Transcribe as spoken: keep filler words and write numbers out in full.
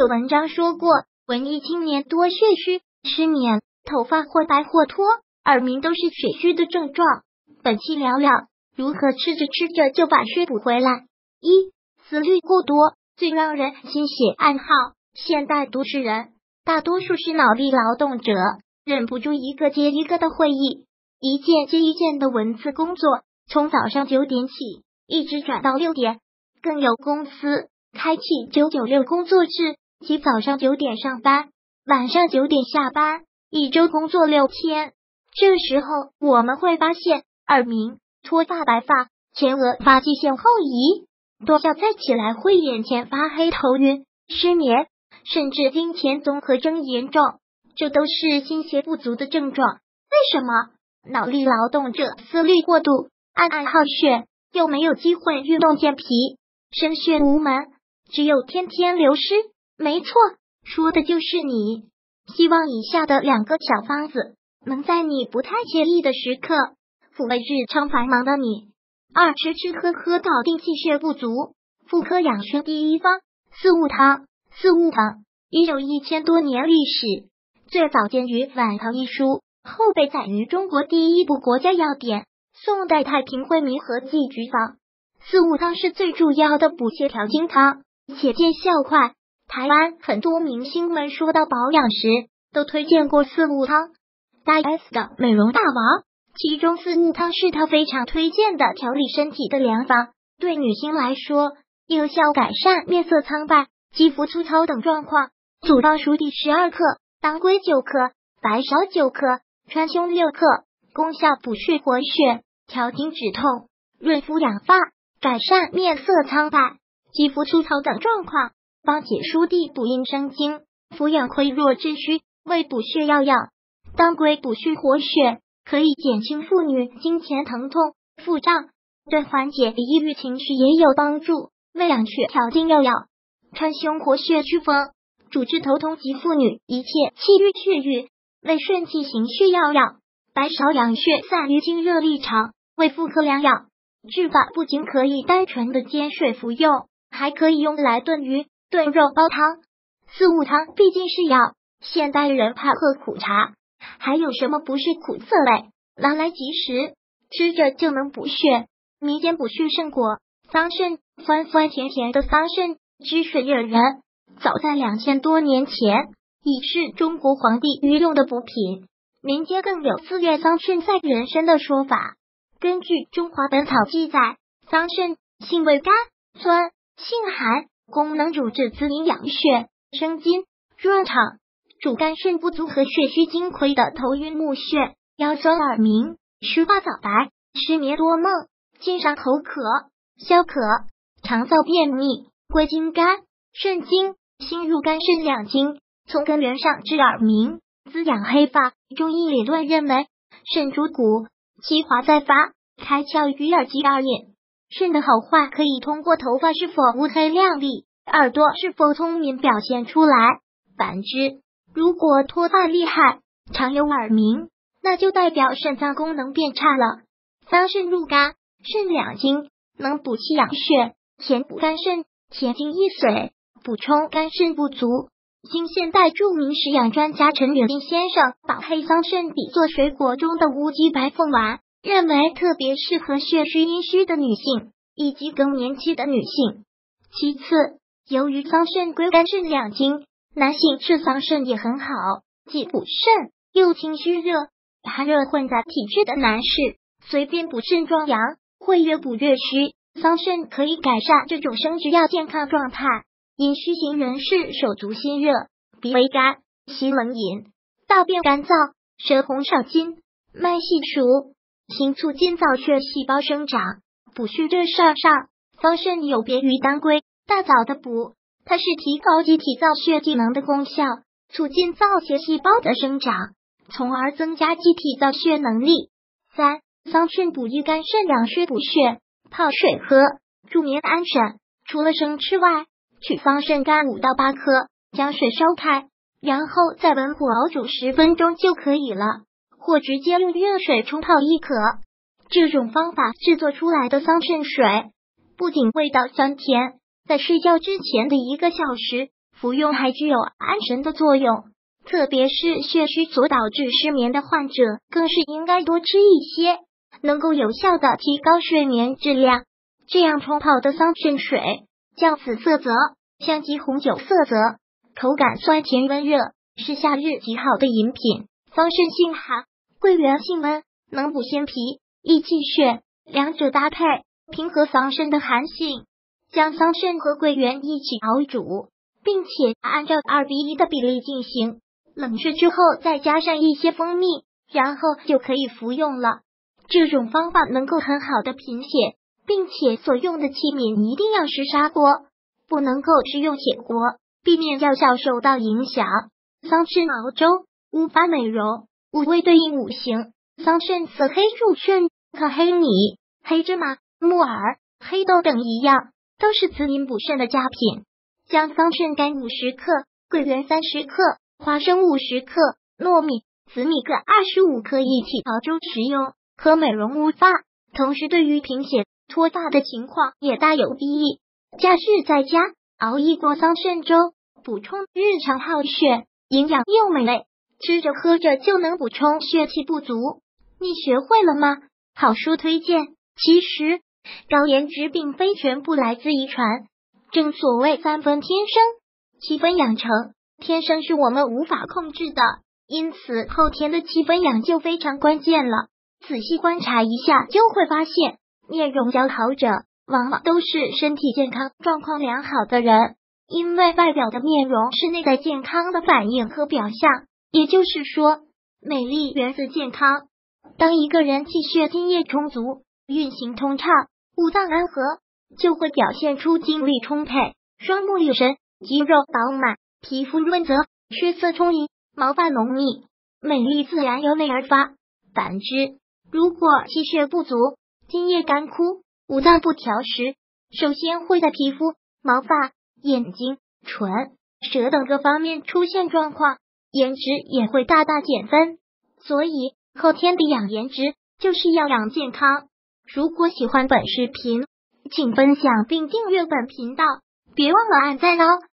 有文章说过，文艺青年多血虚、失眠、头发或白或脱，耳鸣都是血虚的症状。本期聊聊如何吃着吃着就把血补回来。一、思虑过多，最让人心血暗耗。现代都市人大多数是脑力劳动者，忍不住一个接一个的会议，一件接一件的文字工作，从早上九点起一直转到六点。更有公司开启九九六工作制，即早上九点上班，晚上九点下班，一周工作六天。这时候我们会发现，耳鸣、脱发、白发、前额发际线后移、多觉再起来会眼前发黑、头晕、失眠，甚至经前综合征严重，这都是心血不足的症状。为什么？脑力劳动者思虑过度，暗暗耗血，又没有机会运动健脾，生血无门，只有天天流失。没错，说的就是你。希望以下的两个小方子能在你不太惬意的时刻抚慰日常繁忙的你。二、吃吃喝喝搞定气血不足。妇科养生第一方，四物汤。四物汤已有一千多年历史，最早见于《晚唐一书》，后被载于中国第一部国家药典宋代太平惠民和剂局方。四物汤是最主要的补泻调经汤，且见效快。台湾很多明星们说到保养时都推荐过四物汤，大 S 的美容大王，其中四物汤是他非常推荐的调理身体的良方。对女性来说，有效改善面色苍白、肌肤粗糙等状况。组方熟地十二克，当归九克，白芍九克，川芎六克，功效补血活血、调经止痛、润肤养发，改善面色苍白、肌肤粗糙等状况。帮解疏地补阴生精，扶养溃弱之虚，为补血药药。当归补血活血，可以减轻妇女经前疼痛、腹胀，对缓解抑郁情绪也有帮助，为养血调经药药。川芎活血祛风，主治头痛及妇女一切气郁血瘀，为顺气行血药药。白芍养血散瘀经热利肠，为妇科良药。治法不仅可以单纯的煎水服用，还可以用来炖鱼、炖肉、煲汤。四物汤毕竟是药，现代人怕喝苦茶，还有什么不是苦涩类，拿来即食，吃着就能补血。民间补血圣果桑葚，酸酸甜甜的桑葚汁水诱人，早在两千多年前已是中国皇帝御用的补品。民间更有四月桑葚赛人参的说法。根据《中华本草》记载，桑葚性味甘酸，性寒，功能主治滋阴养血、生津、润肠，主肝肾不足和血虚精亏的头晕目眩、腰酸耳鸣、须发早白、失眠多梦、经常口渴、消渴、肠燥便秘，归经肝、肾经、心入肝肾两经，从根源上治耳鸣，滋养黑发。中医理论认为，肾主骨，其华在发，开窍于耳及耳眼。肾的好坏可以通过头发是否乌黑亮丽、耳朵是否聪明表现出来。反之，如果脱发厉害，常有耳鸣，那就代表肾脏功能变差了。桑葚入肝、肾两经，能补气养血，填补肝肾，前经益髓，补充肝肾不足。经现代著名食养专家陈远斌先生把黑桑葚比作水果中的乌鸡白凤丸，认为特别适合血虚阴虚的女性以及更年期的女性。其次，由于桑葚归肝肾两经，男性吃桑葚也很好，既补肾又清虚热，寒热混杂体质的男士随便补肾壮阳，会越补越虚。桑葚可以改善这种生殖药健康状态。阴虚型人士手足心热，鼻为干，息冷饮，大便干燥，舌红少津，脉细数，行促进造血细胞生长，补虚这事上，桑葚有别于当归、大枣的补，它是提高机体造血技能的功效，促进造血细胞的生长，从而增加机体造血能力。三、桑葚补益肝肾养血补血，泡水喝，助眠安神。除了生吃外，取桑葚干五到八克，将水烧开，然后再文火熬煮十分钟就可以了，或直接用热水冲泡亦可。这种方法制作出来的桑葚水不仅味道香甜，在睡觉之前的一个小时服用还具有安神的作用，特别是血虚所导致失眠的患者，更是应该多吃一些，能够有效的提高睡眠质量。这样冲泡的桑葚水，酱紫色泽，像极红酒色泽，口感酸甜温热，是夏日极好的饮品。桑葚性寒，桂圆性温，能补心脾、益气血，两者搭配，平和桑葚的寒性。将桑葚和桂圆一起熬煮，并且按照二比一的比例进行，冷却之后再加上一些蜂蜜，然后就可以服用了。这种方法能够很好的贫血，并且所用的器皿一定要是砂锅，不能够是用铁锅，避免药效受到影响。桑葚熬粥，乌发美容，五味对应五行，桑葚色黑入肾，和黑米、黑芝麻、木耳、黑豆等一样，都是滋阴补肾的佳品。将桑葚干五十克，桂圆三十克，花生五十克，糯米、紫米各二十五克一起熬粥食用，可美容乌发，同时对于贫血脱发的情况也大有裨益。假日在家熬一锅桑葚粥，补充日常耗血，营养又美味，吃着喝着就能补充血气不足。你学会了吗？好书推荐。其实高颜值并非全部来自遗传，正所谓三分天生，七分养成。天生是我们无法控制的，因此后天的七分养就非常关键了。仔细观察一下就会发现，面容姣好者往往都是身体健康状况良好的人，因为外表的面容是内在健康的反应和表象，也就是说美丽源自健康。当一个人气血津液充足，运行通畅，五脏安和，就会表现出精力充沛，双目有神，肌肉饱满，皮肤润泽，血色充盈，毛发浓密，美丽自然由内而发。反之，如果气血不足，津液干枯，五脏不调时，首先会在皮肤、毛发、眼睛、唇、舌等各方面出现状况，颜值也会大大减分。所以后天的养颜值就是要养健康。如果喜欢本视频，请分享并订阅本频道，别忘了按赞哦。